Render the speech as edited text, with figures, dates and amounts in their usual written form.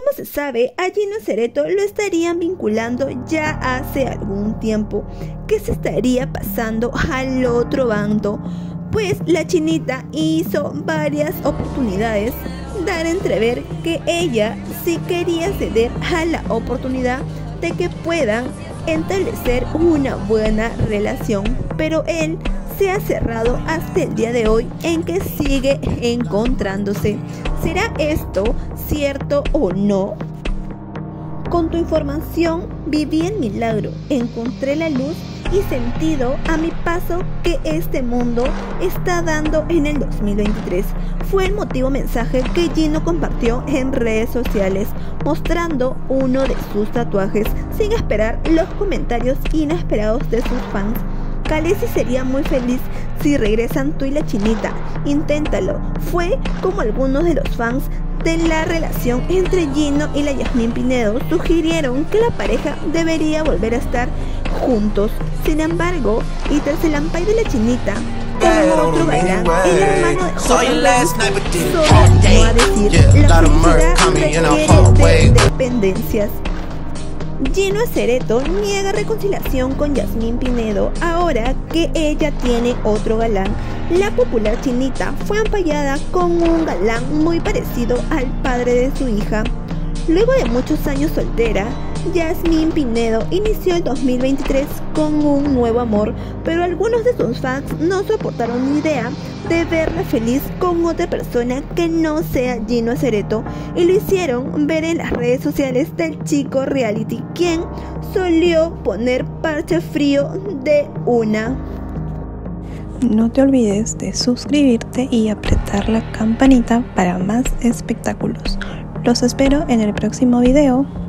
Como se sabe, a Gino Cereto lo estarían vinculando ya hace algún tiempo. ¿Qué se estaría pasando al otro bando? Pues la chinita hizo varias oportunidades dar a entrever que ella sí quería ceder a la oportunidad de que puedan establecer una buena relación, pero él se ha cerrado hasta el día de hoy en que sigue encontrándose. ¿Será esto cierto o no? Con tu información viví el milagro, encontré la luz y sentido a mi paso que este mundo está dando en el 2023. Fue el motivo mensaje que Gino compartió en redes sociales, mostrando uno de sus tatuajes, sin esperar los comentarios inesperados de sus fans. Khaleesi sería muy feliz si regresan tú y la chinita. Inténtalo. Fue como algunos de los fans de la relación entre Gino y la Yasmín Pinedo sugirieron que la pareja debería volver a estar juntos. Sin embargo, y tras el ampay de la chinita con otro galán, el hermano de Jordan solo no a decir la felicidad requiere de dependencias. Gino Cereto niega reconciliación con Yasmín Pinedo ahora que ella tiene otro galán. La popular chinita fue ampallada con un galán muy parecido al padre de su hija. Luego de muchos años soltera, Yasmín Pinedo inició el 2023 con un nuevo amor, pero algunos de sus fans no soportaron la idea de verla feliz con otra persona que no sea Gino Cereto y lo hicieron ver en las redes sociales del chico reality, quien solió poner parche frío de una. No te olvides de suscribirte y apretar la campanita para más espectáculos. Los espero en el próximo video.